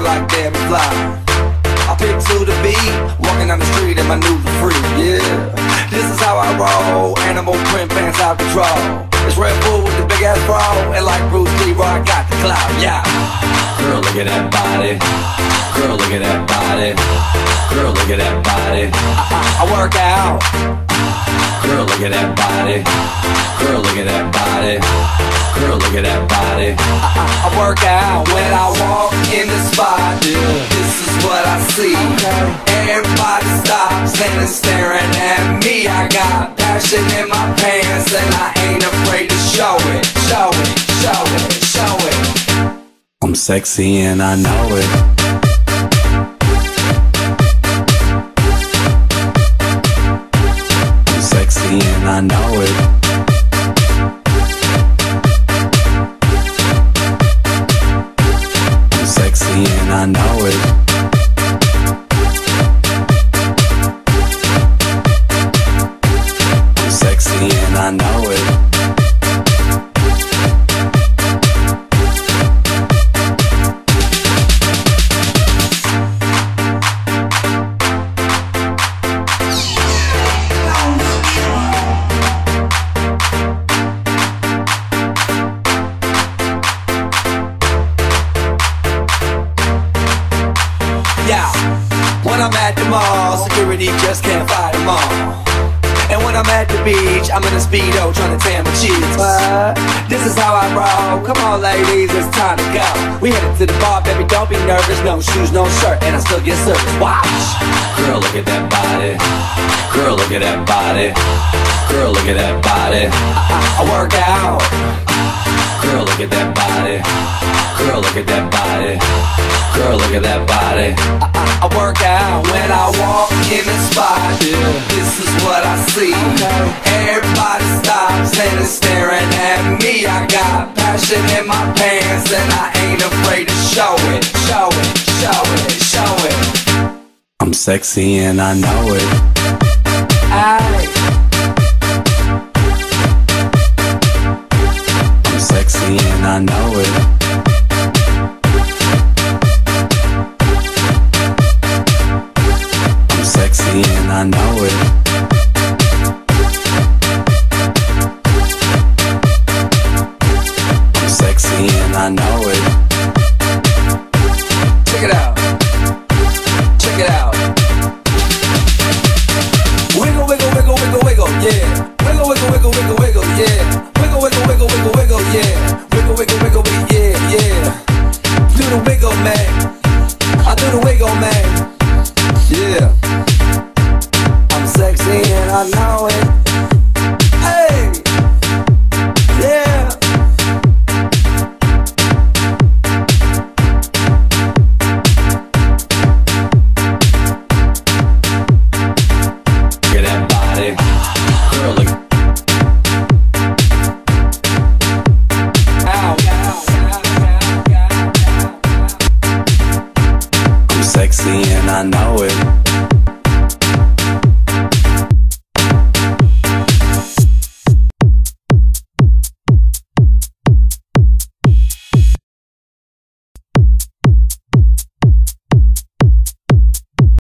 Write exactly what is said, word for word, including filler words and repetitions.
like Debbie Fly. I pick to the beat, walking down the street and my new free, yeah. This is how I roll, animal print pants out control. It's Red Bull with the big ass bra, and like Bruce Lee, I got the clout, yeah. Girl, look at that body. Girl, look at that body. Girl, look at that body. I, I, I work out. Girl, look at that body. Girl, look at that body. Girl, look at that body. I, I, I work out when I walk in the spot. Yeah. This is what I see. Everybody stops and is staring at me. I got passion in my pants and I ain't afraid to show it. Show it, show it, show it. I'm sexy and I know it. I'm sexy and I know it. I'm sexy and I know it. I'm sexy and I know it. Yeah, when I'm at the mall, security just can't fight them all. And when I'm at the beach, I'm in a Speedo trying to tan my cheeks. But this is how I roll. Come on ladies, it's time to go. We headed to the bar, baby, don't be nervous. No shoes, no shirt, and I still get service. Watch. Girl, look at that body. Girl, look at that body. Girl, look at that body. I, I, I work out. Girl, look at that body. Girl, look at that body. Girl, look at that body. I, I, I work out when I walk in the spot. Yeah. This is what I see. Everybody stops and is staring at me. I got passion in my pants and I ain't afraid to show it. Show it, show it, show it. I'm sexy and I know it. Aye. I'm sexy and I know it. I'm sexy and I know it. I'm sexy and I know it. Check it out. Check it out. Wiggle, wiggle, wiggle, wiggle, wiggle, yeah. Wiggle, wiggle, wiggle, wiggle, wiggle, yeah. Wiggle, wiggle, wiggle, wiggle, wiggle, yeah. Wiggle, wiggle, wiggle, wiggle, yeah, yeah. Do the wiggle, man. I do the wiggle, man. Yeah. I'm sexy and I know it. Hey. Yeah. Get that body. Girl, look. Ow. I'm sexy and I know it.